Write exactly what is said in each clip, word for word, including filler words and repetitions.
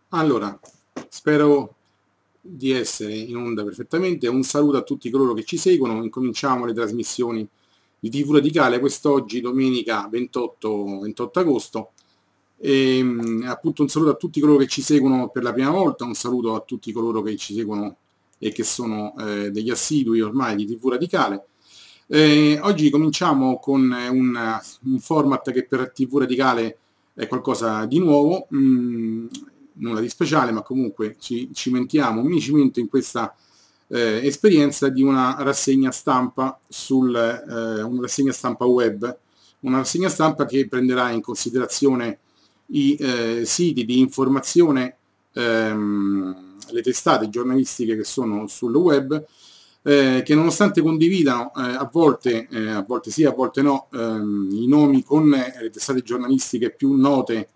Allora, spero di essere in onda perfettamente. Un saluto a tutti coloro che ci seguono. Incominciamo le trasmissioni di T V Radicale quest'oggi, domenica ventotto, ventotto agosto. E, appunto un saluto a tutti coloro che ci seguono per la prima volta, un saluto a tutti coloro che ci seguono e che sono eh, degli assidui ormai di T V Radicale. Eh, oggi cominciamo con un, un format che per T V Radicale è qualcosa di nuovo, mh, nulla di speciale, ma comunque ci cimentiamo, mi cimento in questa eh, esperienza di una rassegna stampa sul eh, una rassegna stampa web, una rassegna stampa che prenderà in considerazione i eh, siti di informazione, ehm, le testate giornalistiche che sono sul web, eh, che nonostante condividano eh, a volte, eh, a volte sì, a volte no, ehm, i nomi con le testate giornalistiche più note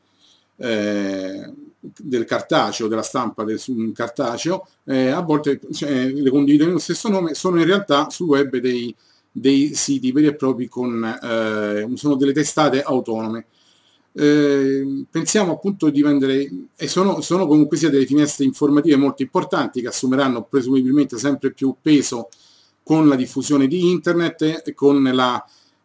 eh, del cartaceo, della stampa del su cartaceo, eh, a volte cioè, le condividono lo stesso nome, sono in realtà sul web dei, dei siti veri e propri con eh, sono delle testate autonome. Eh, pensiamo appunto di vendere, e sono, sono comunque sia delle finestre informative molto importanti che assumeranno presumibilmente sempre più peso con la diffusione di internet e con la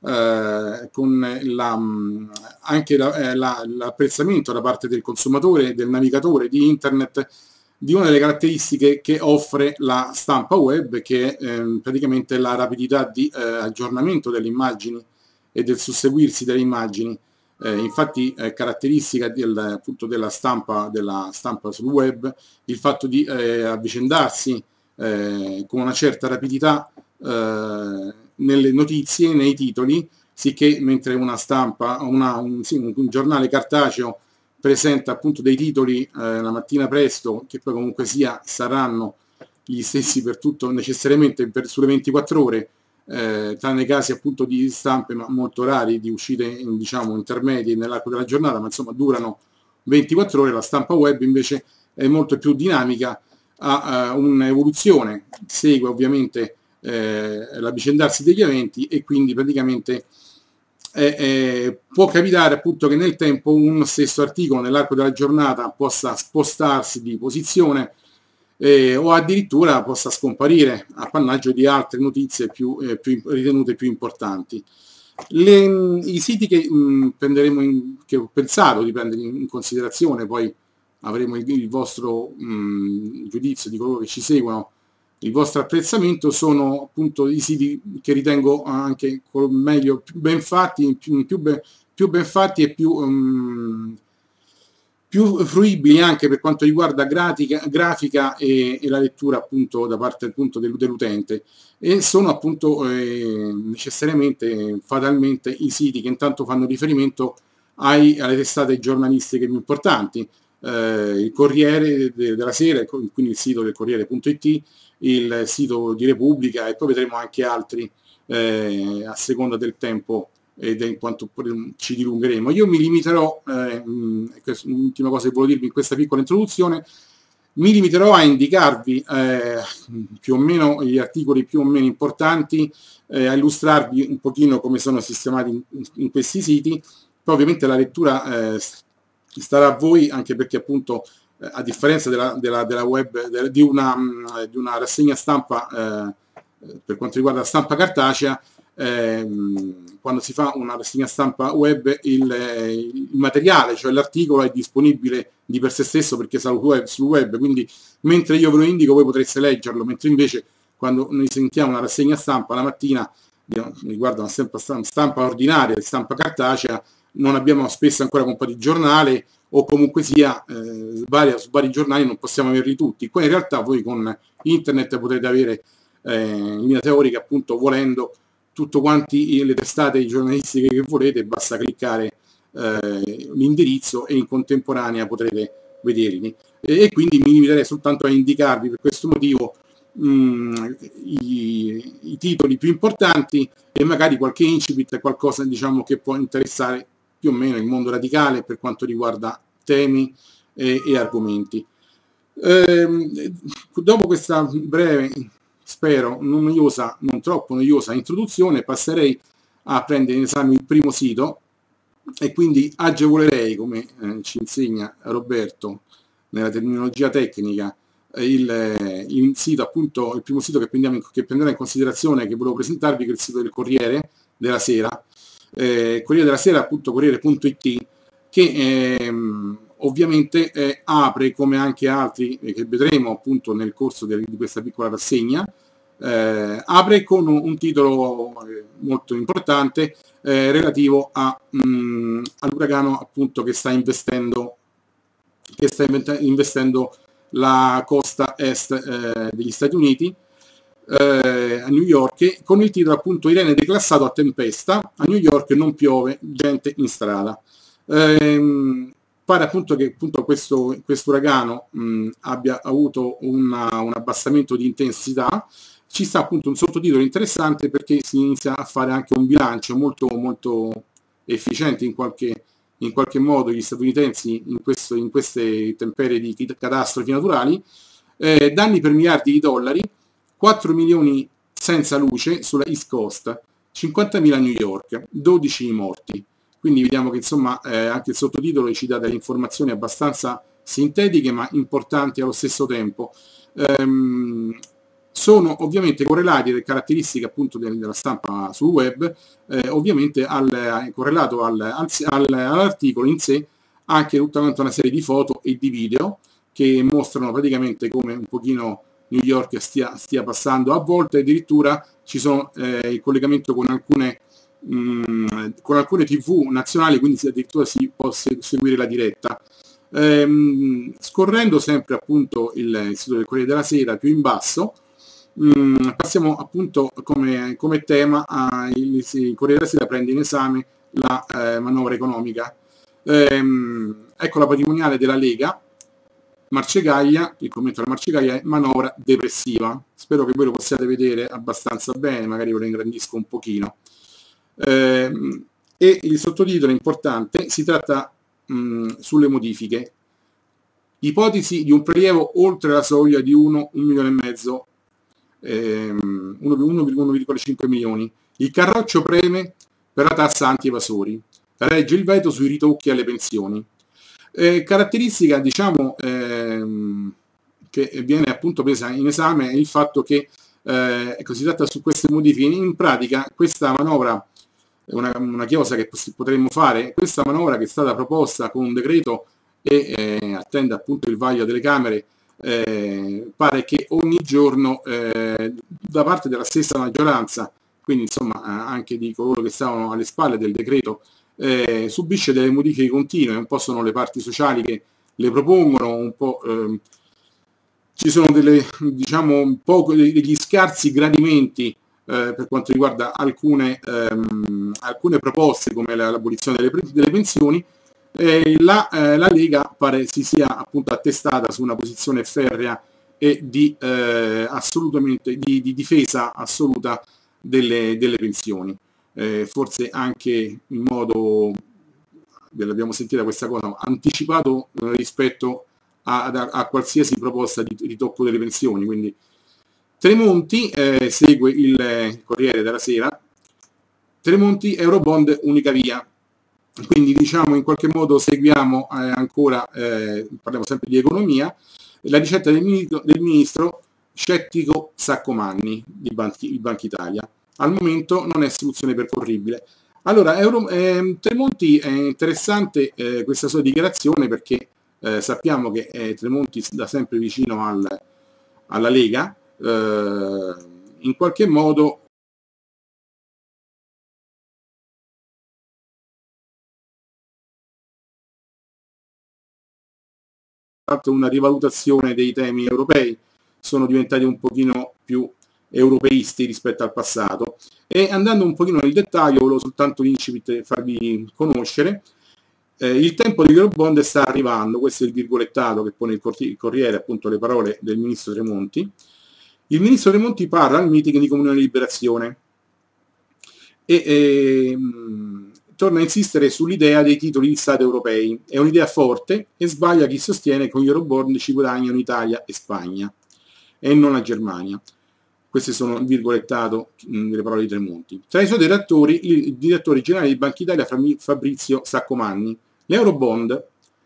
eh, con la, anche la, eh, la, l'apprezzamento da parte del consumatore, del navigatore di internet, di una delle caratteristiche che offre la stampa web, che è eh, praticamente la rapidità di eh, aggiornamento delle immagini e del susseguirsi delle immagini. Eh, infatti è caratteristica del, appunto della stampa, della stampa sul web il fatto di eh, avvicendarsi eh, con una certa rapidità eh, nelle notizie, nei titoli, sicché mentre una stampa, una, un, sì, un, un giornale cartaceo presenta appunto dei titoli eh, la mattina presto, che poi comunque sia saranno gli stessi per tutto necessariamente per, sulle ventiquattro ore, eh, tranne casi appunto di stampe ma molto rari, di uscite in, diciamo intermedie nell'arco della giornata, ma insomma durano ventiquattro ore. La stampa web invece è molto più dinamica, ha uh, un'evoluzione, segue ovviamente eh, l'avvicendarsi degli eventi e quindi praticamente eh, eh, può capitare appunto che nel tempo un stesso articolo nell'arco della giornata possa spostarsi di posizione eh, o addirittura possa scomparire a appannaggio di altre notizie più, eh, più ritenute più importanti. Le, I siti che, mh, prenderemo in, che ho pensato di prendere in, in considerazione, poi avremo il, il vostro mh, giudizio di coloro che ci seguono, il vostro apprezzamento, sono appunto i siti che ritengo anche meglio, più ben fatti, più, più, ben, più ben fatti e più, um, più fruibili anche per quanto riguarda grafica, grafica e, e la lettura appunto da parte appunto dell'utente, e sono appunto eh, necessariamente, fatalmente, i siti che intanto fanno riferimento ai, alle testate giornalistiche più importanti. Eh, il Corriere de, della Sera, quindi il sito del Corriere punto it, il sito di Repubblica, e poi vedremo anche altri eh, a seconda del tempo ed in quanto ci dilungheremo. Io mi limiterò, eh, l'ultima cosa che volevo dirvi in questa piccola introduzione, mi limiterò a indicarvi eh, più o meno gli articoli più o meno importanti, eh, a illustrarvi un pochino come sono sistemati in, in questi siti. Poi ovviamente la lettura eh, starà a voi, anche perché appunto eh, a differenza della, della, della web, de, di, una, di una rassegna stampa eh, per quanto riguarda la stampa cartacea, eh, quando si fa una rassegna stampa web il, il materiale, cioè l'articolo, è disponibile di per sé stesso perché sul web, sul web, quindi mentre io ve lo indico voi potreste leggerlo, mentre invece quando noi sentiamo una rassegna stampa la mattina riguarda una stampa, stampa ordinaria, di stampa cartacea, non abbiamo spesso ancora un po' di giornale, o comunque sia eh, vari, su vari giornali non possiamo averli tutti. Qua in realtà voi con internet potrete avere eh, in linea teorica, appunto, volendo tutto quanti le testate giornalistiche che volete, basta cliccare eh, l'indirizzo e in contemporanea potrete vederli. E, e quindi mi limiterei soltanto a indicarvi per questo motivo mh, i, i titoli più importanti e magari qualche incipit, qualcosa diciamo che può interessare più o meno il mondo radicale per quanto riguarda temi e, e argomenti. Ehm, dopo questa breve, spero non noiosa, non troppo noiosa introduzione, passerei a prendere in esame il primo sito e quindi agevolerei, come eh, ci insegna Roberto, nella terminologia tecnica, il, il sito appunto, il primo sito che, prendiamo in, che prenderà in considerazione, che volevo presentarvi, che è il sito del Corriere della Sera, eh, Corriere della Sera, appunto Corriere punto it, che ehm, ovviamente eh, apre, come anche altri eh, che vedremo appunto nel corso di, di questa piccola rassegna, eh, apre con un, un titolo eh, molto importante eh, relativo a, mh, all'uragano appunto che sta investendo che sta investendo la costa est eh, degli Stati Uniti, eh, a New York, con il titolo appunto Irene declassato a tempesta, a New York non piove, gente in strada. Eh, pare appunto che appunto questo, questo uragano mh, abbia avuto una, un abbassamento di intensità. Ci sta appunto un sottotitolo interessante, perché si inizia a fare anche un bilancio molto molto efficiente in qualche in qualche modo gli statunitensi in, questo, in queste temperie di catastrofi naturali, eh, danni per miliardi di dollari, quattro milioni senza luce sulla East Coast, cinquantamila a New York, dodici morti. Quindi vediamo che insomma eh, anche il sottotitolo ci dà delle informazioni abbastanza sintetiche ma importanti allo stesso tempo. Ehm, sono ovviamente correlati alle caratteristiche appunto della stampa sul web, eh, ovviamente al, correlato al, al, al, all'articolo in sé anche tutta una serie di foto e di video che mostrano praticamente come un pochino New York stia, stia passando. A volte addirittura ci sono eh, il collegamento con alcune, mh, con alcune tv nazionali, quindi addirittura si può seguire la diretta. Ehm, scorrendo sempre appunto il, il sito del Corriere della Sera più in basso, Mm, passiamo appunto come, come tema a, il, il Corriere della Sera prende in esame la eh, manovra economica. Ehm, ecco la patrimoniale della Lega, Marcegaglia, il commento della Marcegaglia è manovra depressiva. Spero che voi lo possiate vedere abbastanza bene, magari ve lo ingrandisco un pochino. Ehm, e il sottotitolo è importante, si tratta mh, sulle modifiche. Ipotesi di un prelievo oltre la soglia di uno, un milione e mezzo, uno virgola cinque milioni. Il Carroccio preme per la tassa anti-evasori, regge il veto sui ritocchi alle pensioni. Eh, caratteristica diciamo ehm, che viene appunto presa in esame è il fatto che eh, ecco, si tratta su queste modifiche. In pratica questa manovra, una, una chiosa che potremmo fare, questa manovra che è stata proposta con un decreto e eh, attende appunto il vaglio delle Camere, Eh, pare che ogni giorno eh, da parte della stessa maggioranza, quindi insomma anche di coloro che stavano alle spalle del decreto, eh, subisce delle modifiche continue. Un po' sono le parti sociali che le propongono, un po' eh, ci sono delle, diciamo, un po' degli scarsi gradimenti eh, per quanto riguarda alcune, ehm, alcune proposte come l'abolizione delle, delle pensioni. Eh, la, eh, la Lega pare si sia appunto attestata su una posizione ferrea e di, eh, assolutamente, di, di difesa assoluta delle, delle pensioni, eh, forse anche in modo, l'abbiamo sentita questa cosa, anticipato eh, rispetto a, a, a qualsiasi proposta di ritocco delle pensioni. Quindi Tremonti eh, segue il, il Corriere della Sera, Tremonti Eurobond unica via. Quindi diciamo in qualche modo seguiamo eh, ancora, eh, parliamo sempre di economia, la ricetta del ministro, del ministro scettico Saccomanni di Banchi, Banca Italia. Al momento non è soluzione percorribile. Allora, Euro, eh, Tremonti è interessante eh, questa sua dichiarazione, perché eh, sappiamo che eh, Tremonti da sempre vicino al, alla Lega, eh, in qualche modo una rivalutazione dei temi europei, sono diventati un pochino più europeisti rispetto al passato. E andando un pochino nel dettaglio, volevo soltanto l'incipit farvi conoscere. Eh, il tempo degli Eurobond sta arrivando, questo è il virgolettato che pone il Corriere, appunto le parole del ministro Tremonti. Il ministro Tremonti parla al meeting di Comunione e Liberazione e ehm, torna a insistere sull'idea dei titoli di Stato europei. È un'idea forte e sbaglia chi sostiene che con gli Eurobond ci guadagnano Italia e Spagna e non la Germania. Queste sono il virgolettato delle parole di Tremonti. Tra i suoi direttori, il direttore generale di Banca Italia Fabrizio Saccomanni. L'Eurobond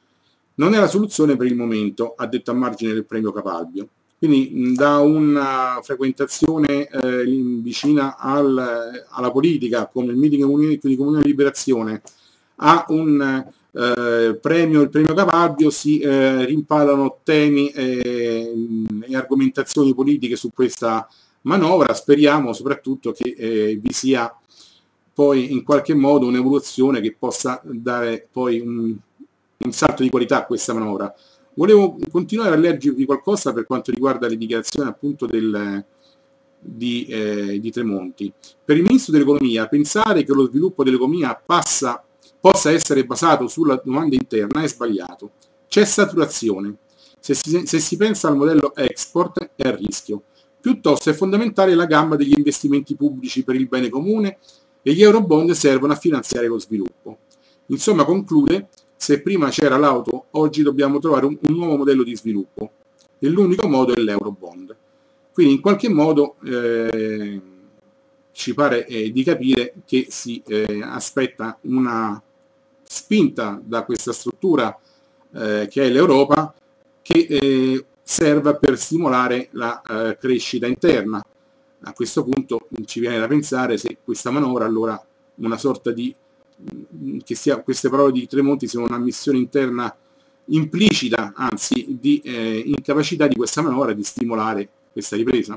non è la soluzione per il momento, ha detto a margine del premio Capalbio. Quindi mh, da una frequentazione eh, vicina al, alla politica, come il meeting di Comunione Liberazione, a un eh, premio, il premio Capalbio, si eh, rimpalano temi eh, e argomentazioni politiche su questa manovra. Speriamo soprattutto che eh, vi sia poi in qualche modo un'evoluzione che possa dare poi un, un salto di qualità a questa manovra. Volevo continuare a leggervi qualcosa per quanto riguarda le dichiarazioni appunto del, di, eh, di Tremonti. Per il Ministro dell'Economia, pensare che lo sviluppo dell'economia passa, possa essere basato sulla domanda interna è sbagliato. C'è saturazione. Se si, se si pensa al modello export è a rischio. Piuttosto è fondamentale la gamba degli investimenti pubblici per il bene comune e gli eurobond servono a finanziare lo sviluppo. Insomma, conclude, se prima c'era l'auto, oggi dobbiamo trovare un, un nuovo modello di sviluppo e l'unico modo è l'eurobond. Quindi in qualche modo eh, ci pare eh, di capire che si eh, aspetta una spinta da questa struttura eh, che è l'Europa, che eh, serva per stimolare la eh, crescita interna. A questo punto ci viene da pensare se questa manovra allora una sorta di che sia, queste parole di Tremonti siano una missione interna implicita, anzi di eh, incapacità di questa manovra di stimolare questa ripresa.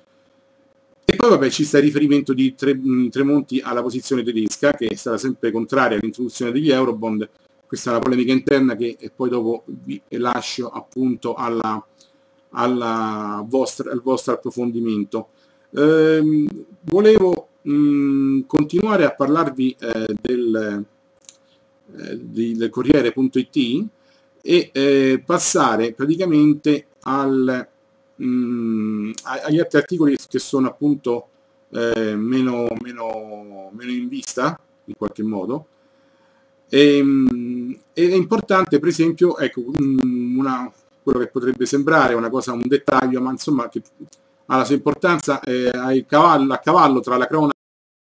E poi vabbè ci sta il riferimento di Tre, Tremonti alla posizione tedesca, che è stata sempre contraria all'introduzione degli eurobond. Questa è una polemica interna che poi dopo vi lascio appunto alla, alla vostra, al vostro approfondimento. Ehm, volevo mh, continuare a parlarvi eh, del, eh, del Corriere punto it e eh, passare praticamente al, mh, agli altri articoli che sono appunto eh, meno, meno, meno in vista in qualche modo. E, mh, è importante per esempio, ecco, mh, una, quello che potrebbe sembrare una cosa, un dettaglio, ma insomma che ha la sua importanza, eh, a, cavallo, a cavallo tra la cronaca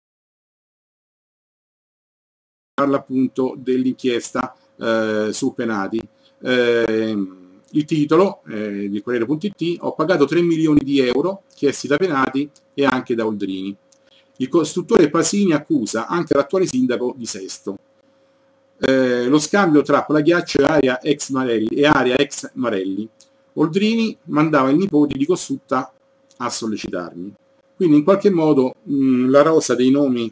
parla appunto dell'inchiesta eh, su Penati. Eh, il titolo eh, di Corriere punto it: ho pagato tre milioni di euro chiesti da Penati e anche da Oldrini. Il costruttore Pasini accusa anche l'attuale sindaco di Sesto. Eh, lo scambio tra Palaghiaccio e Aria ex Marelli, e Aria ex Marelli. Oldrini mandava il nipote di Cossutta a sollecitarmi. Quindi in qualche modo mh, la rosa dei nomi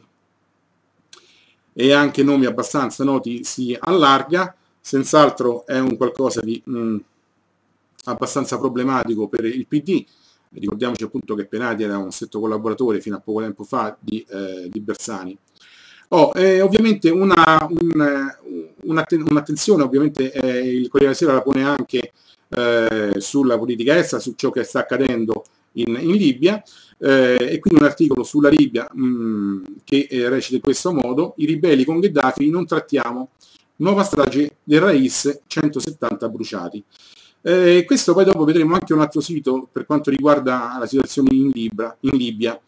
e anche nomi abbastanza noti si allarga. Senz'altro è un qualcosa di mh, abbastanza problematico per il P D. Ricordiamoci appunto che Penati era un stretto collaboratore fino a poco tempo fa di, eh, di Bersani. Oh, eh, ovviamente una, un, un'attenzione ovviamente eh, il Corriere della Sera la pone anche eh, sulla politica estera, su ciò che sta accadendo in, in Libia, eh, e quindi un articolo sulla Libia mh, che eh, recita in questo modo: i ribelli con Gheddafi non trattiamo, nuova strage del Rais, centosettanta bruciati. Eh, questo poi dopo vedremo anche un altro sito per quanto riguarda la situazione in, Libra, in Libia.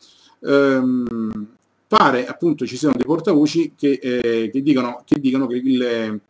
Ehm, pare appunto ci siano dei portavoci che, eh, che, dicono, che dicono che il,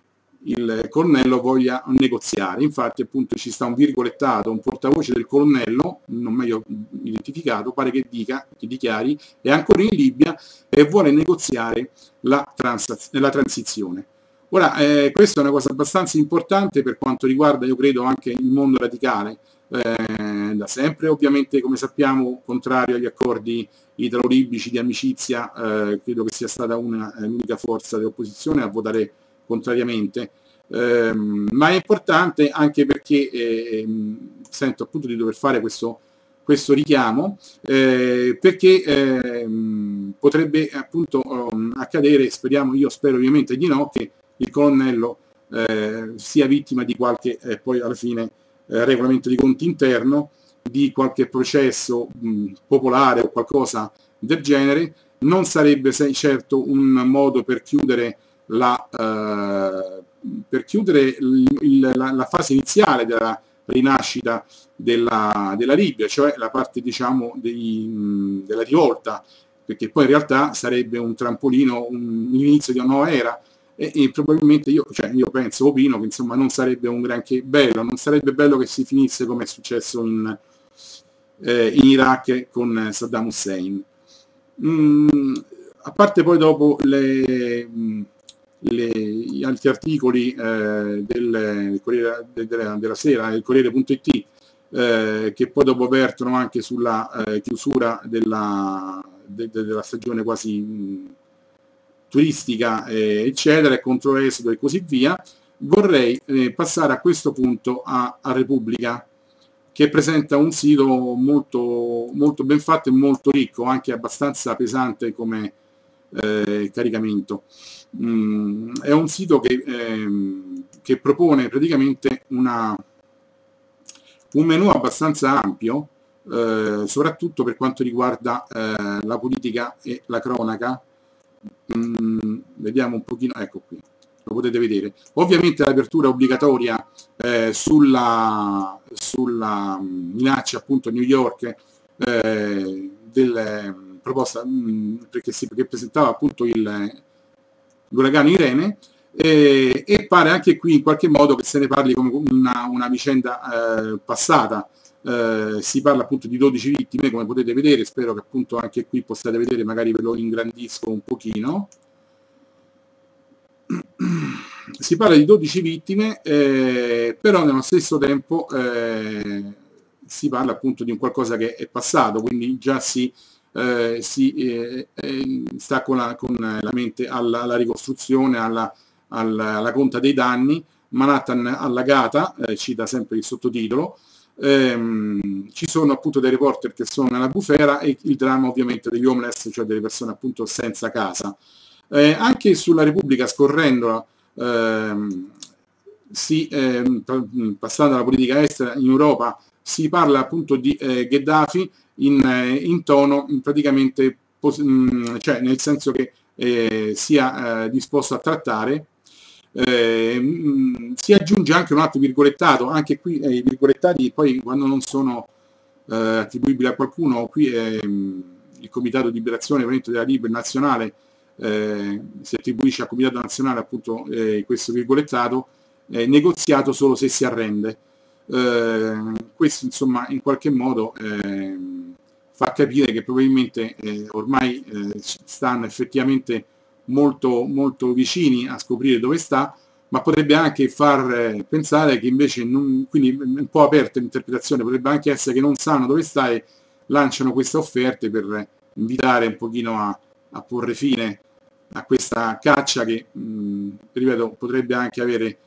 il colonnello voglia negoziare. Infatti appunto ci sta un virgolettato, un portavoce del colonnello, non meglio identificato, pare che dica, che dichiari, è ancora in Libia e vuole negoziare la, trans la transizione. Ora, eh, questa è una cosa abbastanza importante per quanto riguarda, io credo, anche il mondo radicale, eh, da sempre ovviamente, come sappiamo, contrario agli accordi italo-libici di amicizia, eh, credo che sia stata l'unica forza dell'opposizione a votare contrariamente, eh, ma è importante anche perché eh, sento appunto di dover fare questo, questo richiamo, eh, perché eh, potrebbe appunto um, accadere, speriamo, io spero ovviamente di no, che il colonnello eh, sia vittima di qualche eh, poi alla fine eh, regolamento di conti interno, di qualche processo mh, popolare o qualcosa del genere. Non sarebbe certo un modo per chiudere la, eh, per chiudere il, il, la, la fase iniziale della rinascita della, della Libia, cioè la parte diciamo dei, mh, della rivolta, perché poi in realtà sarebbe un trampolino, un, l'inizio di una nuova era. e, e probabilmente io, cioè io penso, opino che insomma non sarebbe un granché bello, non sarebbe bello che si finisse come è successo in, eh, in Iraq con Saddam Hussein. Mm, a parte poi dopo le, le, gli altri articoli eh, del, del Corriere, de, de, della Sera, del Corriere.it, eh, che poi dopo vertono anche sulla eh, chiusura della, de, de, della stagione quasi mh, turistica, eh, eccetera, e contro Esodo e così via, vorrei eh, passare a questo punto a, a Repubblica, che presenta un sito molto, molto ben fatto e molto ricco, anche abbastanza pesante come eh, caricamento. Mm, è un sito che, ehm, che propone praticamente una, un menu abbastanza ampio, eh, soprattutto per quanto riguarda eh, la politica e la cronaca. Mm, vediamo un pochino, ecco qui, lo potete vedere. Ovviamente l'apertura obbligatoria eh, sulla, sulla minaccia appunto New York eh, del, eh, proposta mh, perché si perché presentava appunto il l'uragano Irene, eh, e pare anche qui in qualche modo che se ne parli come una, una vicenda eh, passata. Eh, si parla appunto di dodici vittime, come potete vedere, spero che appunto anche qui possiate vedere, magari ve lo ingrandisco un pochino. Si parla di dodici vittime, eh, però nello stesso tempo eh, si parla appunto di un qualcosa che è passato, quindi già si, eh, si eh, eh, sta con la, con la mente alla, alla ricostruzione, alla, alla, alla conta dei danni. Manhattan allagata, eh, cita sempre il sottotitolo. Ehm, ci sono appunto dei reporter che sono nella bufera e il dramma ovviamente degli homeless, cioè delle persone appunto senza casa. Eh, anche sulla Repubblica, scorrendola, ehm, si, ehm, passando alla politica estera in Europa, si parla appunto di eh, Gheddafi in, eh, in tono praticamente, mh, cioè nel senso che eh, sia eh, disposto a trattare. Eh, mh, si aggiunge anche un altro virgolettato, anche qui eh, i virgolettati poi quando non sono eh, attribuibili a qualcuno, qui è mh, il Comitato di Liberazione della Libera Nazionale, eh, si attribuisce al Comitato Nazionale appunto eh, questo virgolettato, eh, negoziato solo se si arrende. Eh, questo insomma in qualche modo eh, fa capire che probabilmente eh, ormai eh, stanno effettivamente molto, molto vicini a scoprire dove sta, ma potrebbe anche far eh, pensare che invece, non, quindi un po' aperta l'interpretazione, potrebbe anche essere che non sanno dove sta e lanciano queste offerte per invitare un pochino a, a porre fine a questa caccia che, mh, ripeto, potrebbe anche avere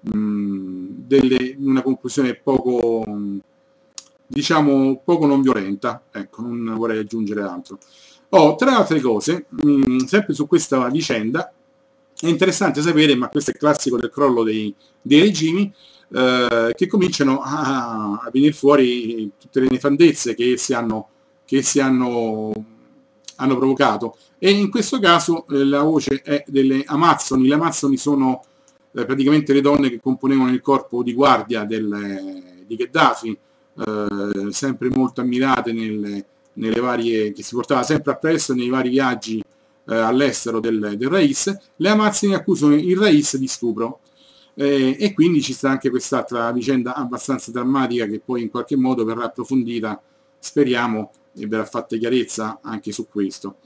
mh, delle, una conclusione poco, mh, diciamo, poco non violenta. Ecco, non vorrei aggiungere altro. Oh, tra altre cose, mh, sempre su questa vicenda, è interessante sapere, ma questo è classico del crollo dei, dei regimi, eh, che cominciano a, a venire fuori tutte le nefandezze che essi hanno, che essi hanno, hanno provocato. E in questo caso eh, la voce è delle Amazzoni. Le Amazzoni sono eh, praticamente le donne che componevano il corpo di guardia del, di Gheddafi, eh, sempre molto ammirate nelle nelle varie, che si portava sempre appresso nei vari viaggi eh, all'estero del, del Rais. Le Amazzoni accusano il Rais di stupro, eh, e quindi ci sta anche quest'altra vicenda abbastanza drammatica che poi in qualche modo verrà approfondita, speriamo, e verrà fatta chiarezza anche su questo.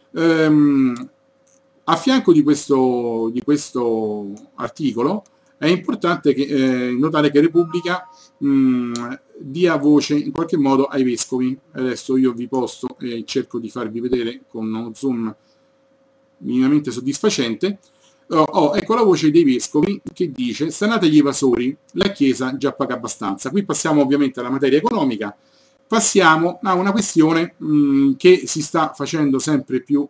Ehm, a fianco di questo, di questo articolo è importante che, eh, notare che Repubblica mh, dia voce in qualche modo ai vescovi. Adesso io vi posto e cerco di farvi vedere con uno zoom minimamente soddisfacente. Oh, oh, ecco la voce dei vescovi che dice: stanate gli evasori, la Chiesa già paga abbastanza. Qui passiamo ovviamente alla materia economica, passiamo a una questione mh, che si sta facendo sempre più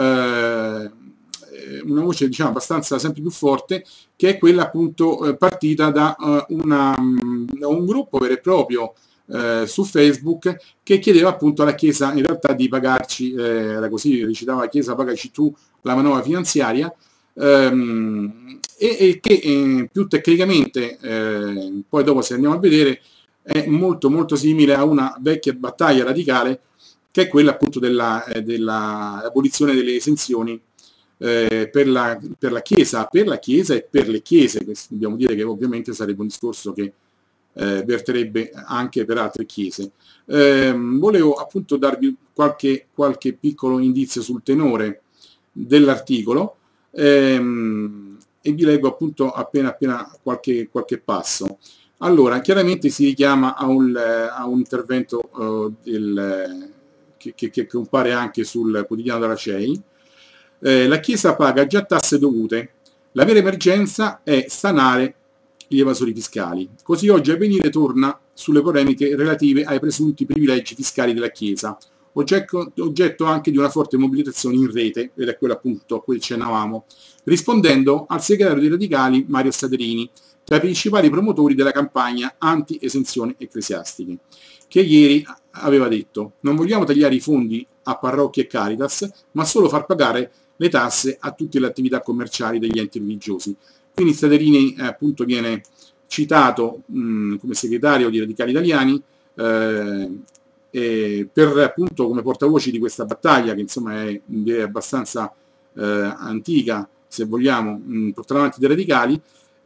eh, una voce diciamo abbastanza sempre più forte, che è quella appunto eh, partita da, uh, una, um, da un gruppo vero e proprio eh, su Facebook che chiedeva appunto alla Chiesa in realtà di pagarci, eh, era così, recitava: Chiesa pagaci tu la manovra finanziaria, ehm, e, e che eh, più tecnicamente, eh, poi dopo se andiamo a vedere, è molto molto simile a una vecchia battaglia radicale che è quella appunto della, eh, della abolizione delle esenzioni eh, per, la, per la Chiesa, per la Chiesa e per le Chiese. Dobbiamo dire che ovviamente sarebbe un discorso che eh, verterebbe anche per altre Chiese. Eh, volevo appunto darvi qualche, qualche piccolo indizio sul tenore dell'articolo ehm, e vi leggo appunto appena appena qualche, qualche passo. Allora, chiaramente si richiama a un, a un intervento uh, del, che, che, che compare anche sul quotidiano della C E I. Eh, la Chiesa paga già tasse dovute, la vera emergenza è sanare gli evasori fiscali. Così oggi Avvenire torna sulle polemiche relative ai presunti privilegi fiscali della Chiesa, oggetto, oggetto anche di una forte mobilitazione in rete, ed è quello appunto a cui accennavamo, rispondendo al segretario dei Radicali Mario Staderini, tra i principali promotori della campagna anti-esenzioni ecclesiastiche, che ieri aveva detto: non vogliamo tagliare i fondi a parrocchie e Caritas, ma solo far pagare le tasse a tutte le attività commerciali degli enti religiosi. Quindi Staderini eh, appunto viene citato mh, come segretario di Radicali Italiani eh, e per appunto come portavoce di questa battaglia, che insomma è, è abbastanza eh, antica, se vogliamo, mh, portata avanti dai radicali.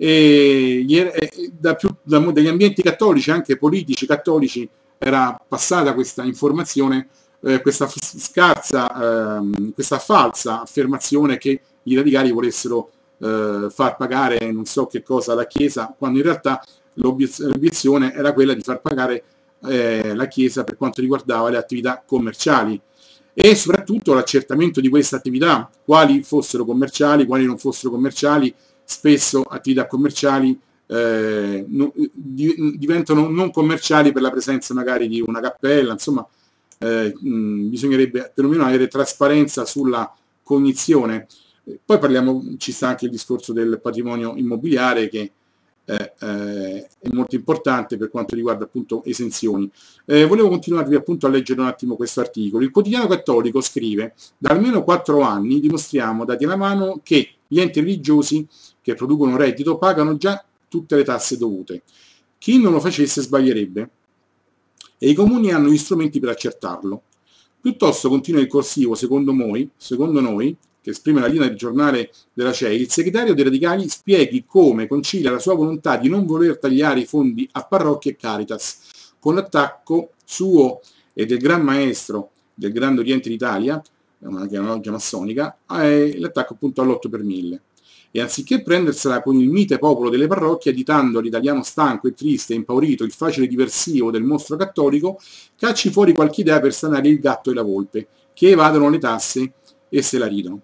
E da più, da, dagli ambienti cattolici, anche politici cattolici, era passata questa informazione, eh, questa scarsa, eh, questa falsa affermazione che i radicali volessero eh, far pagare non so che cosa alla Chiesa, quando in realtà l'obiezione era quella di far pagare eh, la Chiesa per quanto riguardava le attività commerciali e soprattutto l'accertamento di queste attività, quali fossero commerciali, quali non fossero commerciali. Spesso attività commerciali eh, no, di, diventano non commerciali per la presenza magari di una cappella, insomma eh, mh, bisognerebbe perlomeno avere trasparenza sulla cognizione. Poi parliamo, ci sta anche il discorso del patrimonio immobiliare che eh, eh, è molto importante per quanto riguarda appunto esenzioni. Eh, volevo continuarvi appunto a leggere un attimo questo articolo. Il quotidiano cattolico scrive: da almeno quattro anni dimostriamo dati alla mano che gli enti religiosi che producono reddito pagano già tutte le tasse dovute. Chi non lo facesse sbaglierebbe e i comuni hanno gli strumenti per accertarlo. Piuttosto, continua il corsivo, secondo noi, secondo noi, che esprime la linea del giornale della C E I, il segretario dei Radicali spieghi come concilia la sua volontà di non voler tagliare i fondi a parrocchie e Caritas con l'attacco suo e del Gran Maestro del Grande Oriente d'Italia, che è una loggia massonica, è l'attacco appunto all'otto per mille. E anziché prendersela con il mite popolo delle parrocchie, additando all'italiano stanco e triste e impaurito il facile diversivo del mostro cattolico, cacci fuori qualche idea per sanare il gatto e la volpe, che evadono le tasse e se la ridono.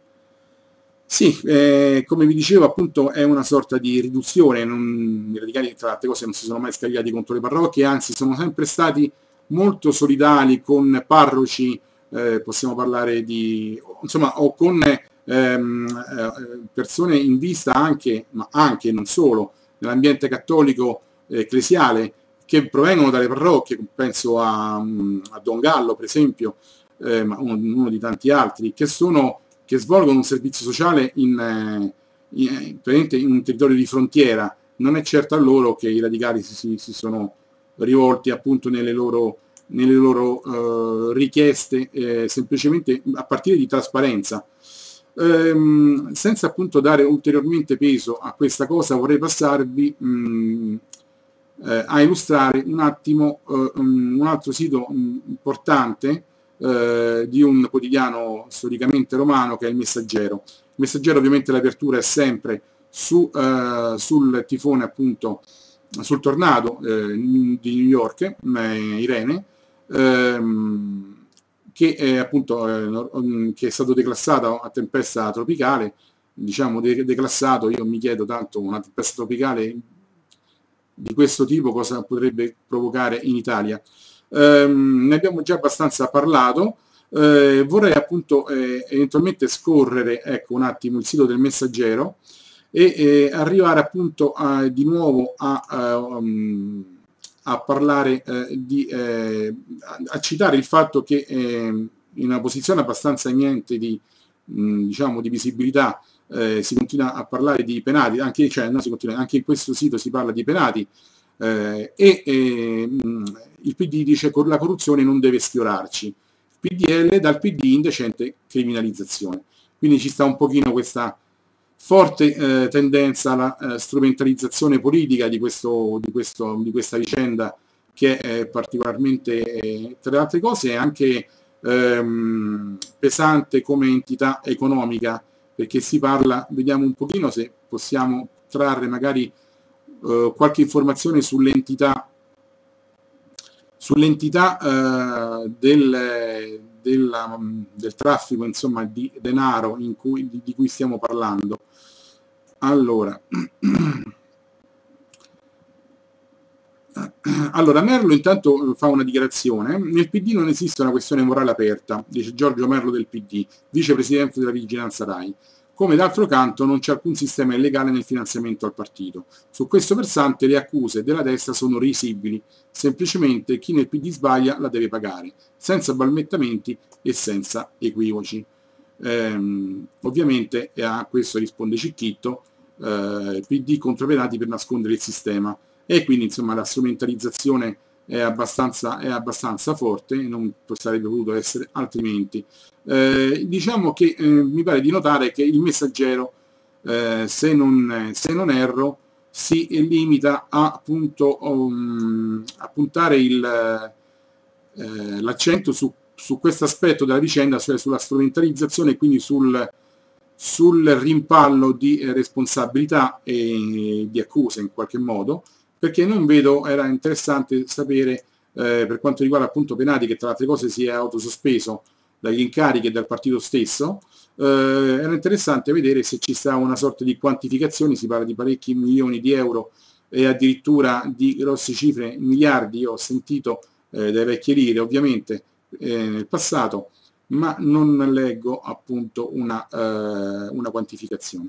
Sì, eh, come vi dicevo appunto è una sorta di riduzione, non, i radicali tra le altre cose non si sono mai scagliati contro le parrocchie, anzi sono sempre stati molto solidali con parroci, eh, possiamo parlare di, insomma, o con ehm, eh, persone in vista anche, ma anche non solo, nell'ambiente cattolico eh, ecclesiale, che provengono dalle parrocchie, penso a, a Don Gallo per esempio, eh, ma uno, uno di tanti altri, che sono che svolgono un servizio sociale in, in, in un territorio di frontiera. Non è certo a loro che i radicali si, si, si sono rivolti appunto nelle loro, nelle loro eh, richieste, eh, semplicemente a partire di trasparenza. Ehm, senza appunto dare ulteriormente peso a questa cosa, vorrei passarvi mh, eh, a illustrare un attimo eh, un altro sito mh, importante Eh, di un quotidiano storicamente romano che è il Messaggero. Il Messaggero ovviamente l'apertura è sempre su, eh, sul tifone appunto, sul tornado eh, di New York, eh, Irene, ehm, che è appunto eh, che è stato declassato a tempesta tropicale, diciamo de declassato, io mi chiedo tanto una tempesta tropicale di questo tipo cosa potrebbe provocare in Italia. Um, ne abbiamo già abbastanza parlato, eh, vorrei appunto eh, eventualmente scorrere ecco, un attimo il sito del Messaggero e eh, arrivare appunto a, di nuovo a, a, um, a parlare eh, di eh, a citare il fatto che eh, in una posizione abbastanza eminente di, mh, diciamo, di visibilità eh, si continua a parlare di penati, anche, cioè, no, si continua, anche in questo sito si parla di penati. Eh, e eh, il P D dice che la corruzione non deve sfiorarci, P D L dal P D indecente criminalizzazione. Quindi ci sta un pochino questa forte eh, tendenza alla eh, strumentalizzazione politica di, questo, di, questo, di questa vicenda, che è particolarmente, eh, tra le altre cose, anche ehm, pesante come entità economica, perché si parla, vediamo un pochino se possiamo trarre magari eh, qualche informazione sull'entità sull'entità eh, del, del, del traffico, insomma, di denaro in cui, di, di cui stiamo parlando. Allora, allora Merlo intanto fa una dichiarazione: nel P D non esiste una questione morale aperta, dice Giorgio Merlo del P D, vicepresidente della vigilanza RAI. Come d'altro canto non c'è alcun sistema illegale nel finanziamento al partito. Su questo versante le accuse della destra sono risibili, semplicemente chi nel P D sbaglia la deve pagare, senza balbettamenti e senza equivoci. Ehm, ovviamente a questo risponde Cicchitto, eh, P D contro Penati per nascondere il sistema, e quindi insomma la strumentalizzazione è abbastanza, è abbastanza forte, non sarebbe potuto essere altrimenti. Eh, diciamo che eh, mi pare di notare che il Messaggero, eh, se, non, se non erro, si limita a, appunto, um, a puntare eh, l'accento su, su questo aspetto della vicenda, cioè sulla strumentalizzazione e quindi sul, sul rimpallo di eh, responsabilità e di accuse in qualche modo, perché non vedo, era interessante sapere eh, per quanto riguarda appunto Penati, che tra le altre cose si è autosospeso dagli incarichi e dal partito stesso, eh, era interessante vedere se ci sta una sorta di quantificazione, si parla di parecchi milioni di euro e addirittura di grosse cifre, miliardi, io ho sentito eh, dai vecchie lire ovviamente eh, nel passato, ma non leggo appunto una, eh, una quantificazione.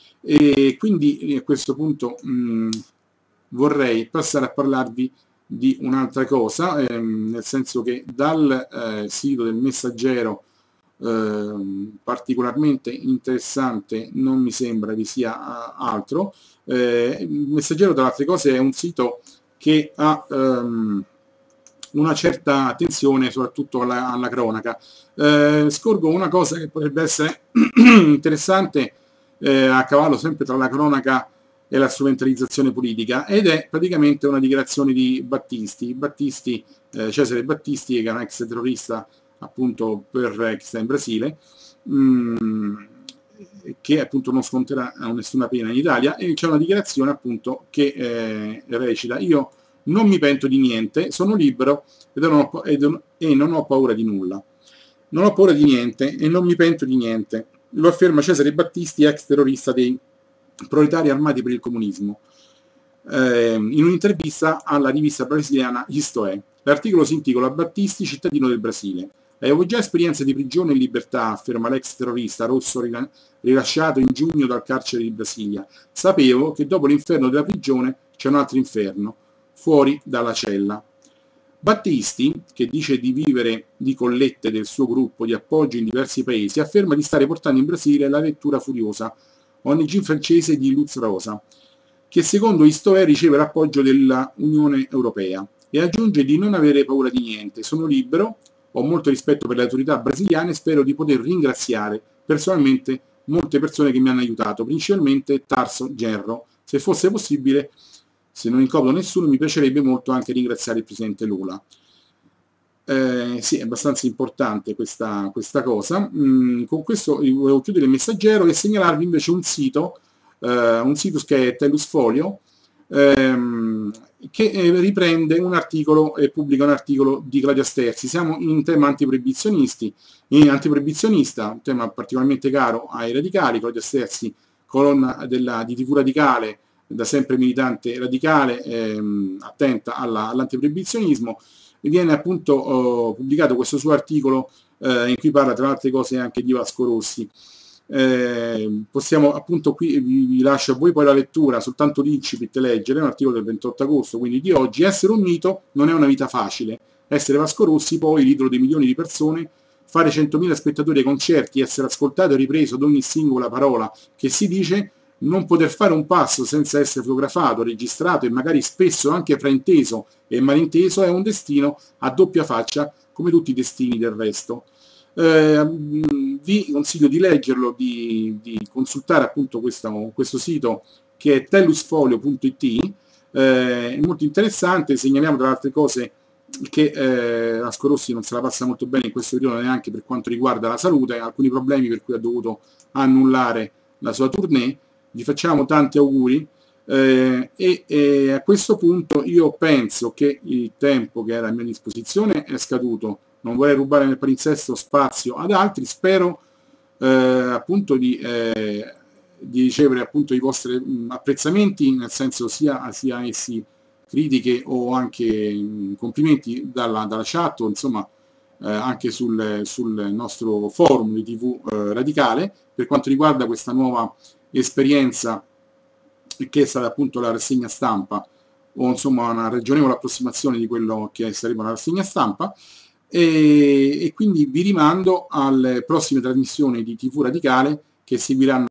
E quindi a questo punto mh, vorrei passare a parlarvi di un'altra cosa, ehm, nel senso che dal eh, sito del Messaggero eh, particolarmente interessante non mi sembra vi sia uh, altro. Eh, il Messaggero, tra le altre cose, è un sito che ha um, una certa attenzione soprattutto alla, alla cronaca. Eh, scorgo una cosa che potrebbe essere interessante eh, a cavallo sempre tra la cronaca e la strumentalizzazione politica, ed è praticamente una dichiarazione di Battisti, Battisti eh, Cesare Battisti, che è un ex terrorista appunto per che sta in Brasile, mh, che appunto non sconterà nessuna pena in Italia, e c'è una dichiarazione appunto che eh, recita: io non mi pento di niente, sono libero ed non ho, ed, e non ho paura di nulla. Non ho paura di niente e non mi pento di niente. Lo afferma Cesare Battisti, ex terrorista dei proletari armati per il comunismo, eh, in un'intervista alla rivista brasiliana Isto È. L'articolo si intitola Battisti, cittadino del Brasile. Avevo già esperienza di prigione in libertà, afferma l'ex terrorista rosso rilasciato in giugno dal carcere di Brasilia. Sapevo che dopo l'inferno della prigione c'è un altro inferno, fuori dalla cella. Battisti, che dice di vivere di collette del suo gruppo di appoggio in diversi paesi, afferma di stare portando in Brasile la lettura furiosa O N G francese di Luz Rosa, che secondo Isto È riceve l'appoggio dell'Unione Europea, e aggiunge di non avere paura di niente. Sono libero, ho molto rispetto per le autorità brasiliane e spero di poter ringraziare personalmente molte persone che mi hanno aiutato, principalmente Tarso Genro. Se fosse possibile, se non incopro nessuno, mi piacerebbe molto anche ringraziare il presidente Lula. Eh, sì, è abbastanza importante questa, questa cosa. Mm, con questo volevo chiudere il Messaggero e segnalarvi invece un sito, eh, un sito che è Tellus Folio, ehm, che eh, riprende un articolo e pubblica un articolo di Claudia Sterzi. Siamo in tema antiproibizionisti, in antiproibizionista, un tema particolarmente caro ai radicali. Claudia Sterzi, colonna della, di T V Radicale, da sempre militante radicale, ehm, attenta alla, all'antiproibizionismo. Viene appunto oh, pubblicato questo suo articolo eh, in cui parla tra le altre cose anche di Vasco Rossi. Eh, possiamo appunto qui, vi, vi lascio a voi poi la lettura, soltanto l'incipit leggere, è un articolo del ventotto agosto, quindi di oggi. Essere un mito non è una vita facile, essere Vasco Rossi poi, l'idolo di milioni di persone, fare centomila spettatori ai concerti, essere ascoltato e ripreso ad ogni singola parola che si dice, non poter fare un passo senza essere fotografato, registrato e magari spesso anche frainteso e malinteso è un destino a doppia faccia come tutti i destini del resto. Eh, vi consiglio di leggerlo, di, di consultare appunto questo, questo sito che è tellusfolio punto it, eh, è molto interessante. Segnaliamo tra le altre cose che eh, Vasco Rossi non se la passa molto bene in questo periodo neanche per quanto riguarda la salute, alcuni problemi per cui ha dovuto annullare la sua tournée. Gli facciamo tanti auguri. Eh, e, e a questo punto io penso che il tempo che era a mia disposizione è scaduto, non vorrei rubare nel palinsesto spazio ad altri, spero eh, appunto di, eh, di ricevere appunto i vostri mh, apprezzamenti, nel senso sia, sia essi critiche o anche mh, complimenti dalla, dalla chat o insomma eh, anche sul, sul nostro forum di tivù eh, Radicale per quanto riguarda questa nuova esperienza che è stata appunto la rassegna stampa, o insomma una ragionevole approssimazione di quello che sarebbe una rassegna stampa, e, e quindi vi rimando alle prossime trasmissioni di tivù Radicale che seguiranno